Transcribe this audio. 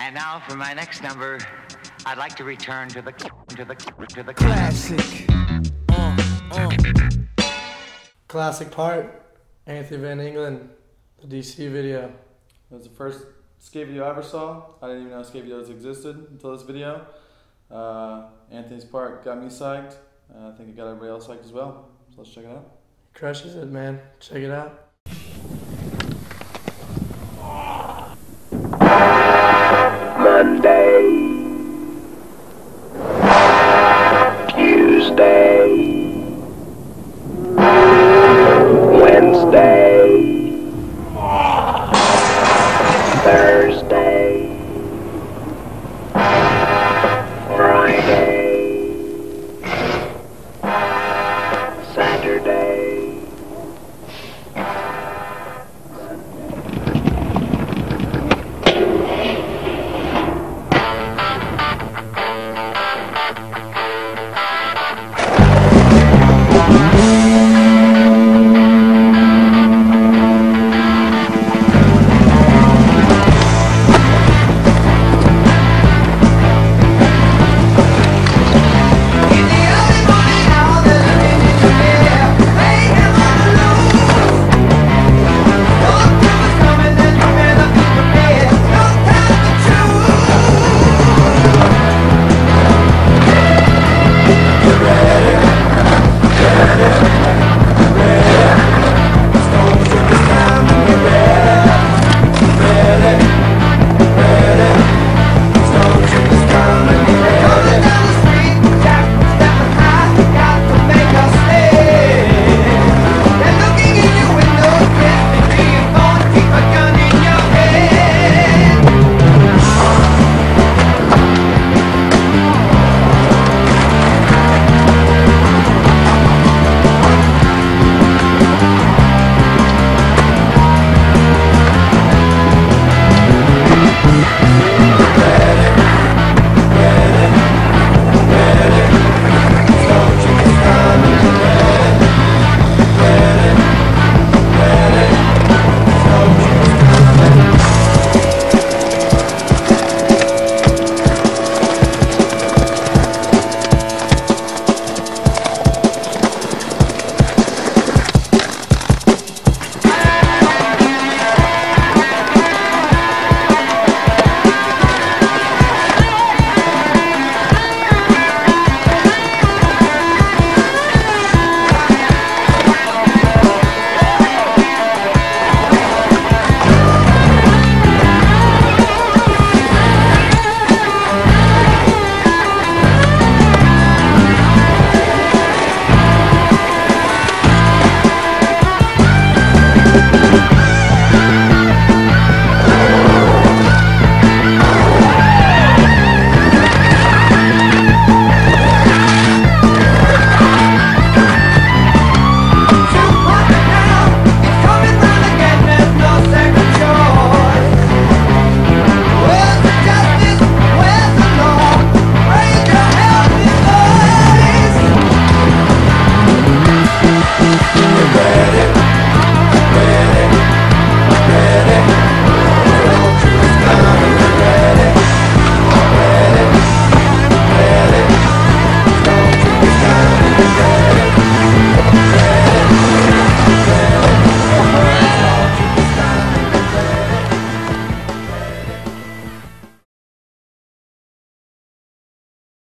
And now for my next number, I'd like to return to the classic. Classic part, Anthony Van Engelen, the DC video. It was the first skate video I ever saw. I didn't even know skate videos existed until this video. Anthony's part got me psyched. I think it got everybody else psyched as well. So let's check it out. Crushes it, man. Check it out. Monday.